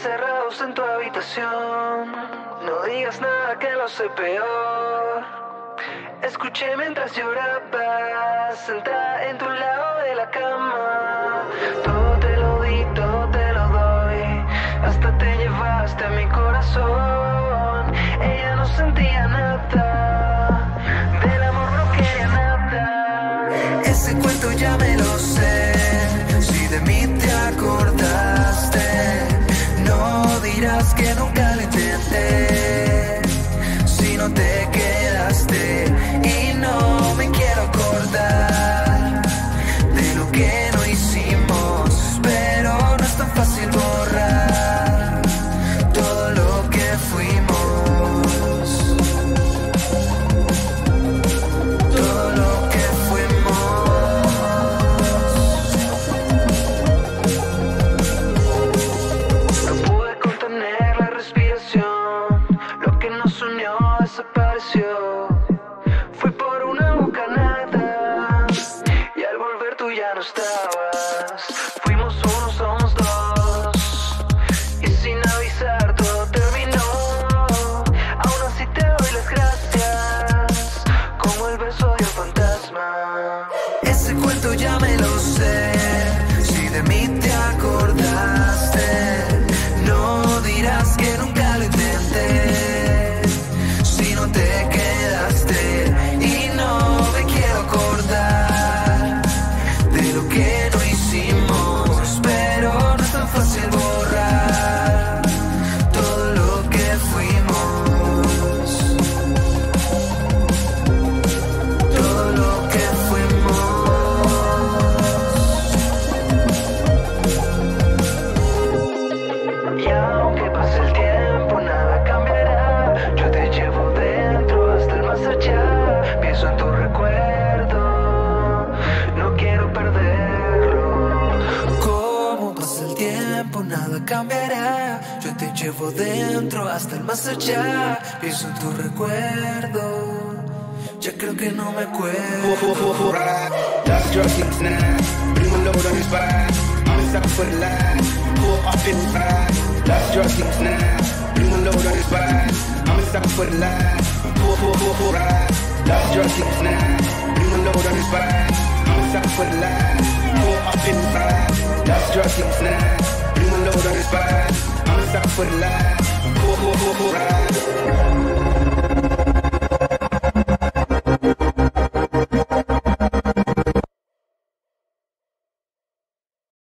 encerrados en tu habitación. No digas nada que lo sé peor. Escuché mientras llorabas, sentada en tu lado de la cama. Todo te lo di, todo te lo doy. Hasta te llevaste a mi corazón. Ella no sentía nada, del amor no quería nada. Ese cuento ya me lo sé. Si de mí te acordaste, no dirás que nunca lo intenté. Si no te quedaste y no me quiero acordar de lo que no hicimos, pero no es tan fácil borrar todo lo que fuimos. Todo lo que fuimos. No pude contener la respiración. Lo que nos unió desapareció. Fui por una bocanada y al volver tú ya no estabas. Fuimos uno, somos dos, y sin avisar todo terminó. Aún así te doy las gracias, como el beso de un fantasma. Ese cuento ya me lo sé. Si de mí te acordaste, no dirás que nunca lo intenté. Si no te quedaste y no me quiero acordar de lo que no hicimos, pero no es tan fácil borrar todo lo que fuimos. Todo lo que fuimos. Y aunque pase el tiempo, nada cambiará. Yo te llevo dentro hasta el más allá. Pienso en tu recuerdo, no quiero perderlo. Como pasa el tiempo, nada cambiará. Yo te llevo dentro hasta el más allá. Pienso en tu recuerdo, ya creo que no me acuerdo. Lost your things now. Bring a load on his back. I'm a sucker for the life. Pull up in the ride. Lost your things now. Bring a load on his back. I'm a sucker for the life. Pull ride. Lost your things now. Bring a load on his back. I'm a sucker for the life. Pull up in the ride. Lost your things now. Bring a load on his back. I'm a sucker for the life. Pull ride.